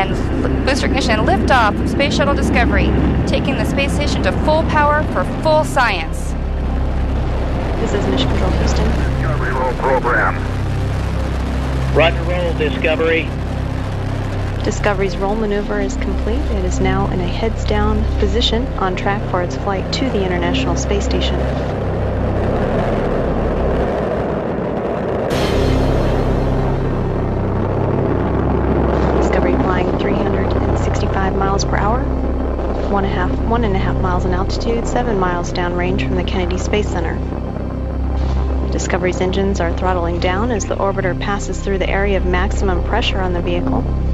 and booster ignition, liftoff of Space Shuttle Discovery, taking the space station to full power for full science. This is Mission Control, Houston. Discovery roll program. Roger, roll, Discovery. Discovery's roll maneuver is complete. It is now in a heads-down position on track for its flight to the International Space Station. Discovery flying 365 miles per hour, 1.5 miles in altitude, 7 miles downrange from the Kennedy Space Center. Discovery's engines are throttling down as the orbiter passes through the area of maximum pressure on the vehicle.